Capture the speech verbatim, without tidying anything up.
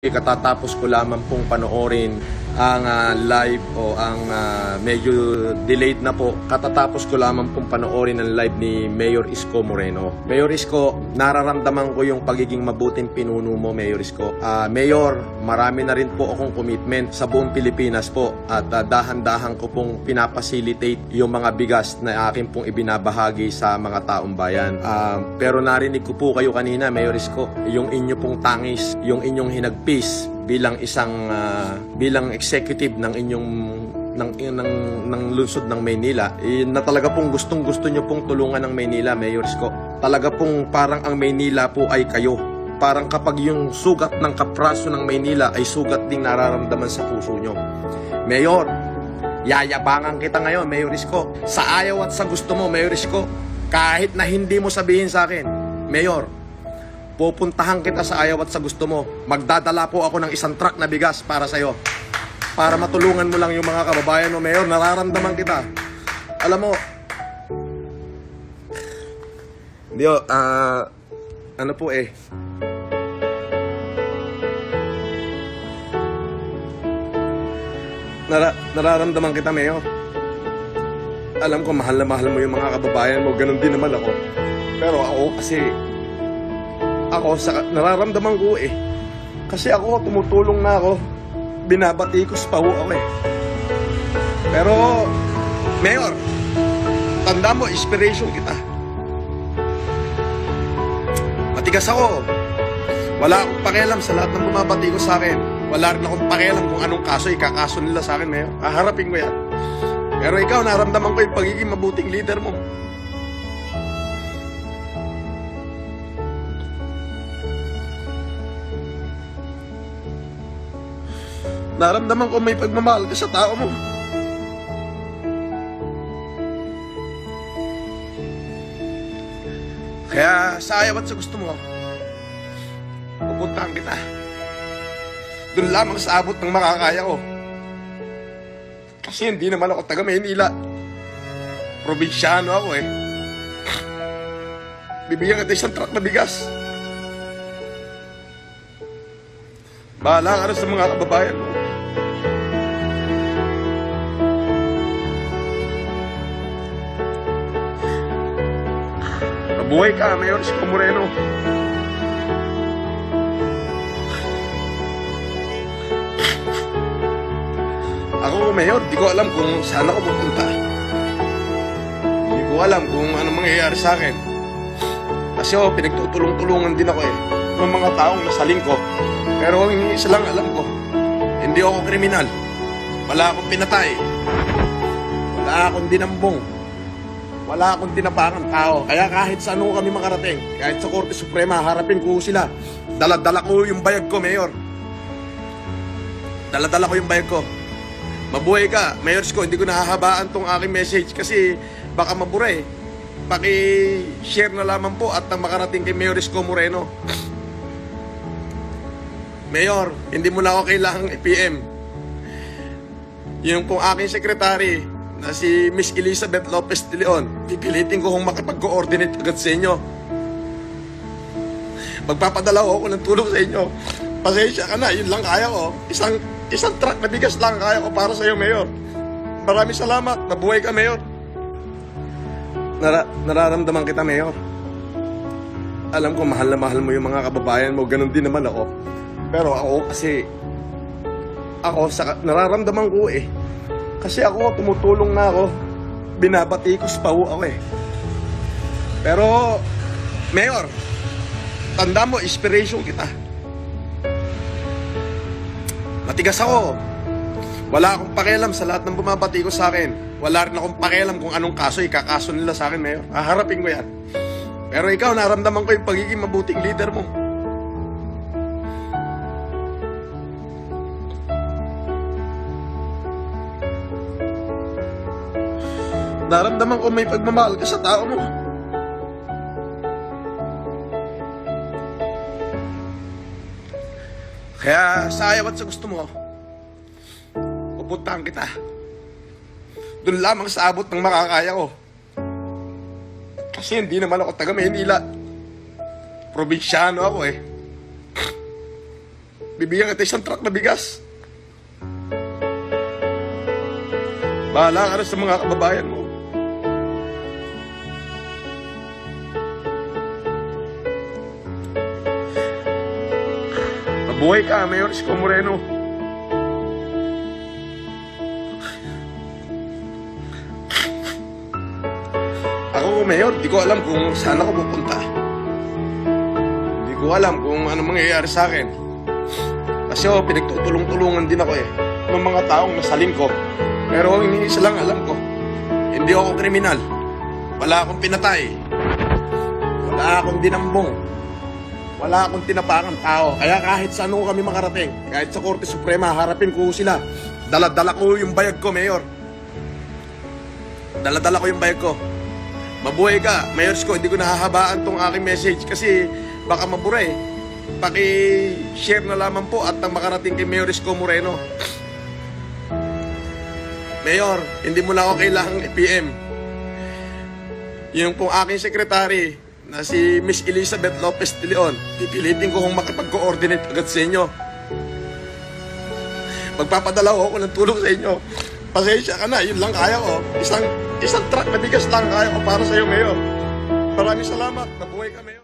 Katatapos ko lamang pong panoorin ang uh, live o ang uh, medyo delayed na po. Katatapos ko lamang pong panoorin ang live ni Mayor Isko Moreno. Mayor Isko, nararamdaman ko yung pagiging mabuting pinuno mo, Mayor Isko. Uh, Mayor, marami na rin po akong commitment sa buong Pilipinas po at uh, dahan-dahan ko pong pinapacilitate yung mga bigas na akin pong ibinabahagi sa mga taong bayan. Uh, pero narinig ko po kayo kanina, Mayor Isko, yung inyo pong tangis, yung inyong hinagpis bilang isang uh, bilang executive ng inyong ng ng, ng lungsod ng Maynila, eh, na talaga pong gustong-gusto niyo pong tulungan ng Maynila, Mayor Isko. Talaga pong parang ang Maynila po ay kayo. Parang kapag yung sugat ng kapraso ng Maynila ay sugat ding nararamdaman sa puso nyo. Mayor, yayabangan kita ngayon, Mayor Isko. Sa ayaw at sa gusto mo, Mayor Isko, kahit na hindi mo sabihin sa akin, Mayor, pupuntahan kita sa ayaw at sa gusto mo. Magdadala po ako ng isang truck na bigas para sa'yo. Para matulungan mo lang yung mga kababayan mo, Mayor. Nararamdaman kita. Alam mo, hindi o, uh, ano po eh. Nara nararamdaman kita, Mayor. Alam ko, mahal na mahal mo yung mga kababayan mo. Ganon din naman ako. Pero ako kasi, ako, sa, nararamdaman ko eh. Kasi ako, tumutulong na ako. Binabatikos pa ho ako eh. Pero, Mayor, tanda mo, inspiration kita. Matigas ako. Wala akong pakialam sa lahat ng bumabatikos sa akin. Wala rin akong pakialam kung anong kaso ikakaso nila sa akin, Mayor. Haharapin ko yan. Pero ikaw, nararamdaman ko yung pagiging mabuting leader mo. Naramdaman ko may pagmamahal ka sa tao mo. Kaya sa ayaw at sa gusto mo, pupuntahan kita. Doon lamang sa abot ng makakaya ko. Kasi hindi naman ako taga Maynila. Probinsyano ako eh. Bibigyan kita isang truck na bigas. Bahala ka rin sa mga kababayan mo. Mabuhay ka, Mayor Isko Moreno. Ako, Mayor, di ko alam kung saan ako pupunta. Di ko alam kung ano mangyayari sa akin. Kasi oh, pinagtutulong-tulungan din ako eh. Ng mga taong nasaling ko. Pero ang isa lang alam ko, hindi ako kriminal. Wala akong pinatay. Wala akong dinambong. Wala akong tinapakan tao. Kaya kahit sa ano kami makarating, kahit sa Korte Suprema, harapin ko sila. Dala-dala ko yung bayag ko, Mayor. Dala-dala ko yung bayag ko. Mabuhay ka, Mayor Isko. Hindi ko nahahabaan tong aking message kasi baka mabura eh. Paki-share na lamang po at makarating kay Mayor Isko Moreno. Mayor, hindi mo na ako kailangang i-P M. Yung pong aking sekretary na si Miss Elizabeth Lopez de Leon, pipilitin ko kung makipag-coordinate agad sa inyo. Magpapadala ako ng tulong sa inyo. Pasensya ka na, yun lang kaya ko. Isang, isang truck na bigas lang kaya ko para sa iyo, Mayor. Maraming salamat. Mabuhay ka, Mayor. Nara nararamdaman kita, Mayor. Alam ko, mahal na mahal mo yung mga kababayan mo. Ganon din naman ako. Pero ako kasi, ako, sa, nararamdaman ko eh. Kasi ako, tumutulong na ako. Binabatikos pa ho ako eh. Pero, Mayor, tanda mo, inspiration kita. Matigas ako. Wala akong pakialam sa lahat ng bumabatikos sa akin. Wala rin akong pakialam kung anong kaso ikakaso nila sa akin, Mayor. Haharapin ko yan. Pero ikaw, nararamdaman ko yung pagiging mabuting leader mo. Naramdaman ko may pagmamahal ka sa tao mo. Kaya sa ayaw at sa gusto mo, pupuntahan kita. Doon lamang sa abot ng makakaya ko. Kasi hindi naman ako taga Maynila. Probinsyano ako eh. Bibigyan kita isang truck na bigas. Bahala ka na sa mga kababayan mo. Mabuhay ka, Mayor Isko Moreno. Ako, Mayor, di ko alam kung saan ako pupunta. Di ko alam kung ano mangyayari sa akin. Kasi oh, pinagtutulong-tulungan din ako eh ng mga taong nasalin ko. Pero hindi isa lang alam ko, hindi ako kriminal. Wala akong pinatay. Wala akong dinambong. Wala akong tinapakan tao. Kaya kahit saan ko kami makarating, kahit sa Korte Suprema, harapin ko sila. Dala-dala ko yung bayag ko, Mayor. Dala-dala ko yung bayag ko. Mabuhay ka, Mayor Isko. Hindi ko nahahabaan tong aking message kasi baka mabura eh. Paki-share na lamang po at nang makarating kay Mayor Isko Moreno. Mayor, hindi mo na ako kailangang i-P M. Yung pong aking secretary na si Miss Elizabeth Lopez de Leon, pipilitin ko kung makapag-coordinate agad sa inyo. Magpapadala ko ako ng tulong sa inyo. Pasensya ka na, yun lang kaya ko. Isang, isang truck na bigas lang kaya ko para sa iyo, Mayor. Maraming salamat. Mabuhay ka, Mayor.